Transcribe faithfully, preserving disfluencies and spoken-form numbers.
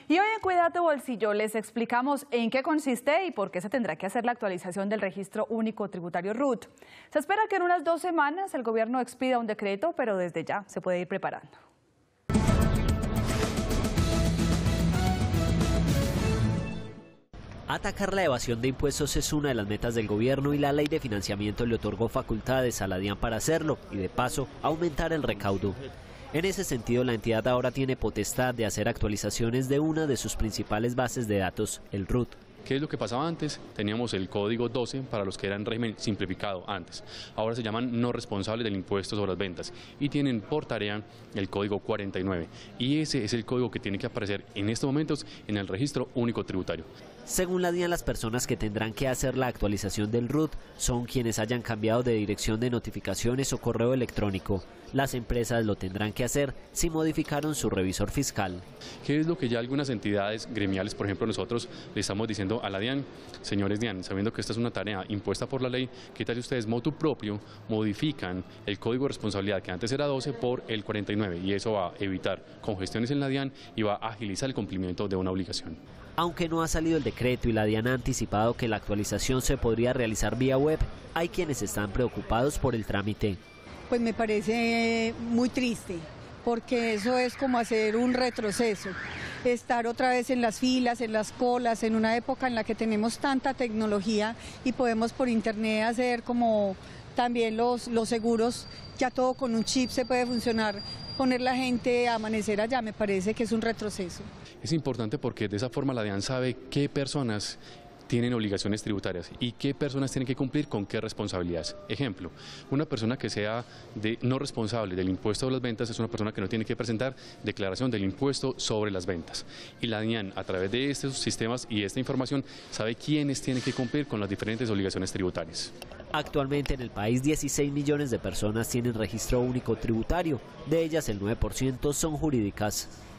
Y hoy en Cuida tu Bolsillo les explicamos en qué consiste y por qué se tendrá que hacer la actualización del Registro Único Tributario R U T. Se espera que en unas dos semanas el gobierno expida un decreto, pero desde ya se puede ir preparando. Atacar la evasión de impuestos es una de las metas del gobierno y la ley de financiamiento le otorgó facultades a la DIAN para hacerlo y de paso aumentar el recaudo. En ese sentido, la entidad ahora tiene potestad de hacer actualizaciones de una de sus principales bases de datos, el R U T. ¿Qué es lo que pasaba antes? Teníamos el código doce para los que eran régimen simplificado antes. Ahora se llaman no responsables del impuesto sobre las ventas y tienen por tarea el código cuarenta y nueve. Y ese es el código que tiene que aparecer en estos momentos en el Registro Único Tributario. Según la DIAN, las personas que tendrán que hacer la actualización del R U T son quienes hayan cambiado de dirección de notificaciones o correo electrónico. Las empresas lo tendrán que hacer si modificaron su revisor fiscal. ¿Qué es lo que ya algunas entidades gremiales, por ejemplo nosotros, le estamos diciendo a la DIAN? Señores DIAN, sabiendo que esta es una tarea impuesta por la ley, ¿qué tal si ustedes motu propio modifican el código de responsabilidad que antes era doce por el cuarenta y nueve? Y eso va a evitar congestiones en la DIAN y va a agilizar el cumplimiento de una obligación. Aunque no ha salido el decreto y la DIAN ha anticipado que la actualización se podría realizar vía web, hay quienes están preocupados por el trámite. Pues me parece muy triste, porque eso es como hacer un retroceso, estar otra vez en las filas, en las colas, en una época en la que tenemos tanta tecnología y podemos por internet hacer como también los, los seguros, ya todo con un chip se puede funcionar. Poner la gente a amanecer allá me parece que es un retroceso. Es importante porque de esa forma la DIAN sabe qué personas tienen obligaciones tributarias y qué personas tienen que cumplir con qué responsabilidades. Ejemplo, una persona que sea de, no responsable del impuesto de las ventas es una persona que no tiene que presentar declaración del impuesto sobre las ventas. Y la DIAN, a través de estos sistemas y esta información, sabe quiénes tienen que cumplir con las diferentes obligaciones tributarias. Actualmente en el país dieciséis millones de personas tienen registro único tributario, de ellas el nueve por ciento son jurídicas.